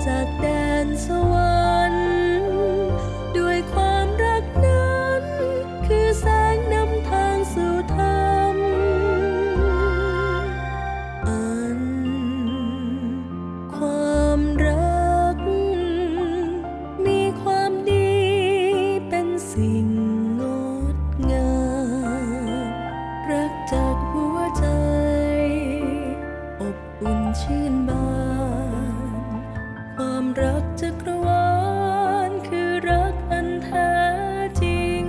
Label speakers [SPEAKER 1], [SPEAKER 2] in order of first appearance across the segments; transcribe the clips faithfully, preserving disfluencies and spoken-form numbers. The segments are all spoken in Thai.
[SPEAKER 1] จากแดนสวรรค์ด้วยความรักนั้นคือแสงนำทางสู่ธรรมอันความรักมีความดีเป็นสิ่งงดงามรักจากหัวใจอบอุ่นชื่นบานความรักจักรวาลคือรักอันแท้จริง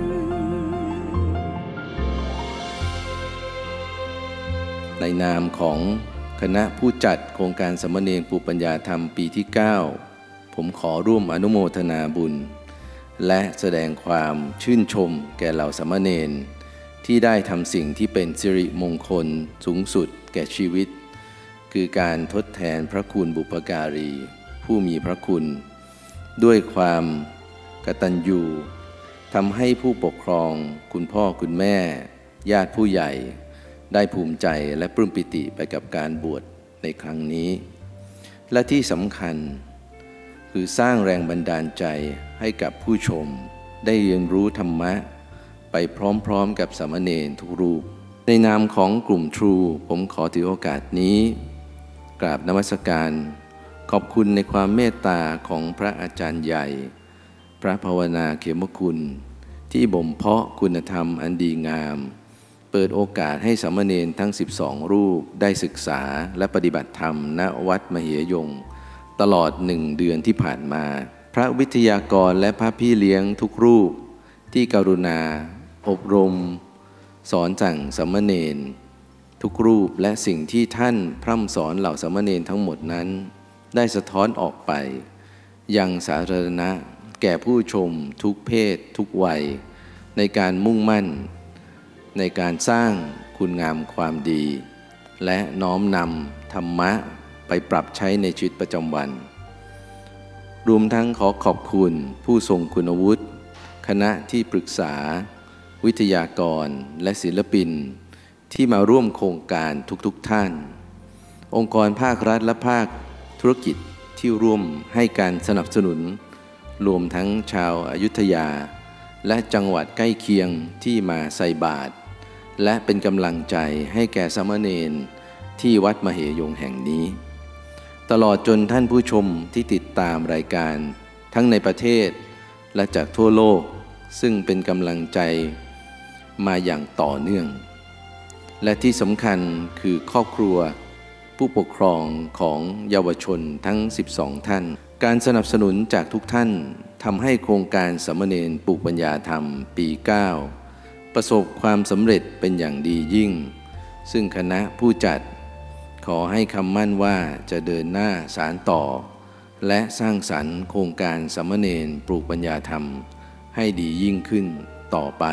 [SPEAKER 2] ในนามของคณะผู้จัดโครงการสามเณรปลูกปัญญาธรรมปีที่เก้าผมขอร่วมอนุโมทนาบุญและแสดงความชื่นชมแก่เหล่าสามเณรที่ได้ทำสิ่งที่เป็นสิริมงคลสูงสุดแก่ชีวิตคือการทดแทนพระคุณบุพการีผู้มีพระคุณด้วยความกตัญญูทำให้ผู้ปกครองคุณพ่อคุณแม่ญาติผู้ใหญ่ได้ภูมิใจและปลื้มปิติไปกับการบวชในครั้งนี้และที่สำคัญคือสร้างแรงบันดาลใจให้กับผู้ชมได้เรียนรู้ธรรมะไปพร้อมๆกับสามเณรทุกรูปในนามของกลุ่ม True ผมขอถือโอกาสนี้กราบนมัสการขอบคุณในความเมตตาของพระอาจารย์ใหญ่พระภาวนาเขมคุณที่บ่มเพาะคุณธรรมอันดีงามเปิดโอกาสให้สามเณรทั้งสิบสองรูปได้ศึกษาและปฏิบัติธรรมณวัดมเหยงตลอดหนึ่งเดือนที่ผ่านมาพระวิทยากรและพระพี่เลี้ยงทุกรูปที่กรุณาอบรมสอนสั่งสามเณรทุกรูปและสิ่งที่ท่านพร่ำสอนเหล่าสามเณรทั้งหมดนั้นได้สะท้อนออกไปยังสาธารณะแก่ผู้ชมทุกเพศทุกวัยในการมุ่งมั่นในการสร้างคุณงามความดีและน้อมนำธรรมะไปปรับใช้ในชีวิตประจำวันรวมทั้งขอขอบคุณผู้ทรงคุณวุฒิคณะที่ปรึกษาวิทยากรและศิลปินที่มาร่วมโครงการทุกๆ ท่านองค์กรภาครัฐและภาคธุรกิจที่ร่วมให้การสนับสนุนรวมทั้งชาวอยุธยาและจังหวัดใกล้เคียงที่มาใส่บาตรและเป็นกำลังใจให้แก่สามเณรที่วัดมเหยงแห่งนี้ตลอดจนท่านผู้ชมที่ติดตามรายการทั้งในประเทศและจากทั่วโลกซึ่งเป็นกำลังใจมาอย่างต่อเนื่องและที่สำคัญคือครอบครัวผู้ปกครองของเยาวชนทั้งสิบสองท่านการสนับสนุนจากทุกท่านทำให้โครงการสามเณรปลูกปัญญาธรรมปีเก้าประสบความสำเร็จเป็นอย่างดียิ่งซึ่งคณะผู้จัดขอให้คำมั่นว่าจะเดินหน้าสานต่อและสร้างสรรค์โครงการสามเณรปลูกปัญญาธรรมให้ดียิ่งขึ้นต่อไป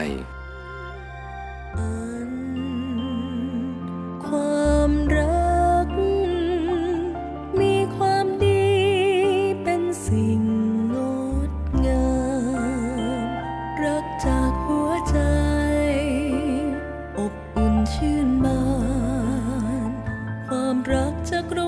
[SPEAKER 1] ความรักมีความดีเป็นสิ่งงดงามรักจากหัวใจอบอุ่นชื่นบานความรักจักร